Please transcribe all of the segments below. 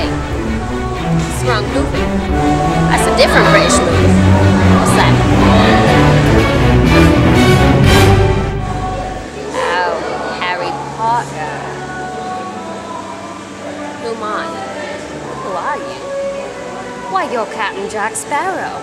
Hey, it's wrong movie. That's a different British movie. What's that? Oh, Harry Potter. Who am I? Who are you? Why, you're Captain Jack Sparrow.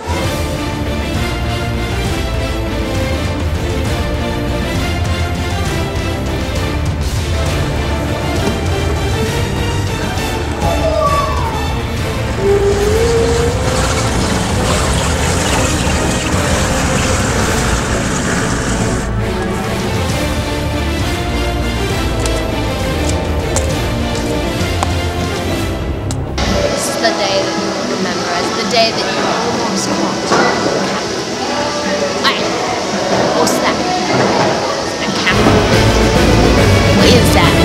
The day that you will remember as the day that you almost caught Captain. What's that? A captain? What is that?